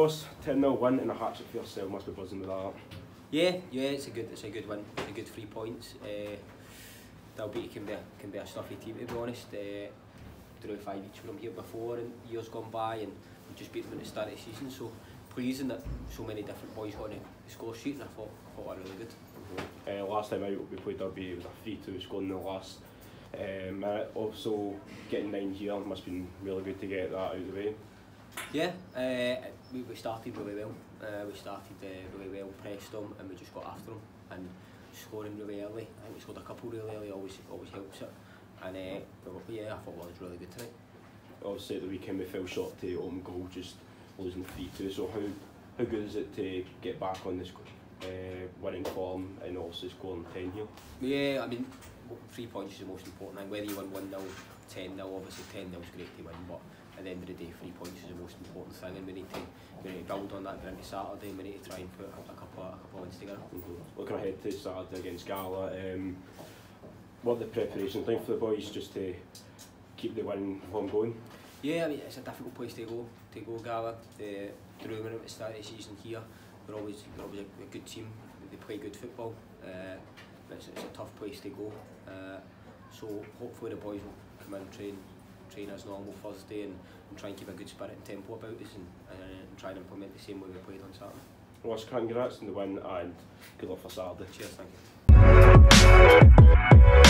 Ross, 10-0 win and a hat-trick for yourself, must be buzzing with that. Yeah, it's a good win, a good 3 points. Dalbeattie can be a stuffy team, to be honest. Drew 5 each from here before in years gone by, and we just beat them at the start of the season. So pleasing that so many different boys got on the score sheet, and I thought they were really good. Last time out we played Dalbeattie, it was a 3-2 score in the last minute. Also getting 9 here must have been really good to get that out of the way. Yeah, we started really well. We started really well, pressed them, and we just got after them. And scoring really early, I think we scored a couple really early, always helps it. And yeah, I thought it was really good tonight. Obviously at the weekend we fell short to own goal, just losing 3-2. So how good is it to get back on this winning form and also scoring 10 here? Yeah, I mean 3 points is the most important thing. Whether you win 1-0, 10-0, obviously 10-0 is great to win, but at the end of the day 3 points is the most important thing, and we need to build on that going into Saturday, and we need to try and put a couple of wins together. Looking ahead to Saturday against Gala, what are the preparations like for the boys just to keep the winning form going? Yeah, I mean it's a difficult place to go Gala. Drew were at the start of the season here. They're always a good team. They play good football. But it's a tough place to go. So hopefully the boys will come in and train as normal Thursday and try and keep a good spirit and tempo about us and try and implement the same way we played on Saturday. Ross, congrats on the win and good luck for Saturday. Cheers, thank you.